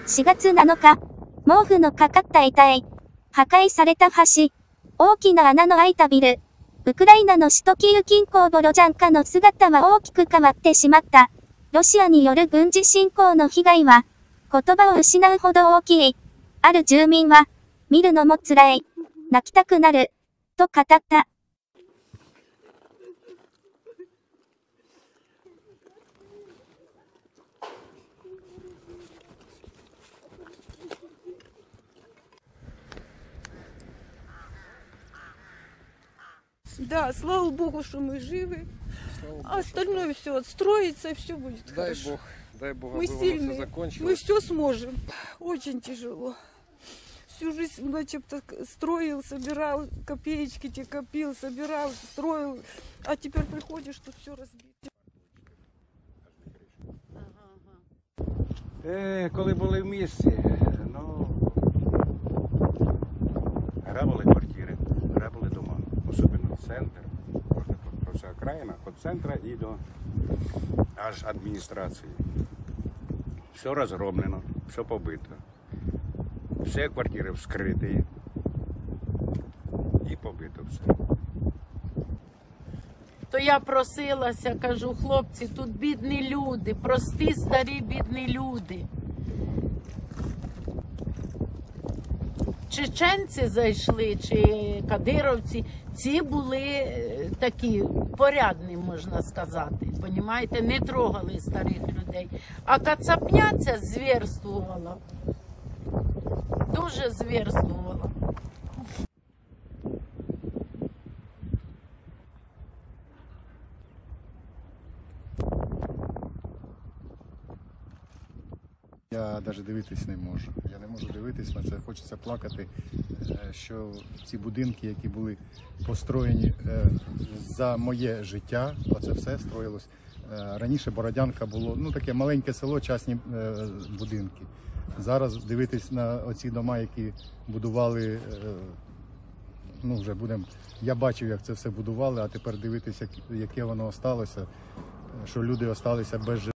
4月7日、毛布のかかった遺体。破壊された橋。大きな穴の開いたビル。ウクライナの首都キーウ近郊ボロジャンカの姿は大きく変わってしまった。ロシアによる軍事侵攻の被害は、言葉を失うほど大きい。ある住民は、見るのも辛い。泣きたくなる。と語った。 Да, слава Богу, что мы живы. А остальное все отстроится, и все будет хорошо. Дай Бог, Мы чтобы сильные, все закончилось. мы все сможем. Очень тяжело. Всю жизнь начебто строил, собирал, копеечки те копил, собирал, строил. А теперь приходишь, тут все разбито. Коли були в місті, грабили квартири, грабили дома, особливо центр, про вся окраїна, від центру і до аж адміністрації. Все розгромлено, все побито, всі квартири вскриті і побито все. То я просилася, кажу, хлопці, тут бідні люди, прості, старі, бідні люди. Чеченці зайшли, чи кадировці, ці були такі порядні, можна сказати, понімаєте, не трогали старих людей. А кацапня ця звірствувала, дуже звірствувала. Я навіть дивитись не можу. Я не можу дивитись на це, хочеться плакати, що ці будинки, які були построєні за моє життя, оце все строїлось. Раніше Бородянка було, таке маленьке село, частні будинки. Зараз дивитись на оці дома, які будували, вже будемо, я бачив, як це все будували, а тепер дивитись, яке воно осталося, що люди осталися без житла.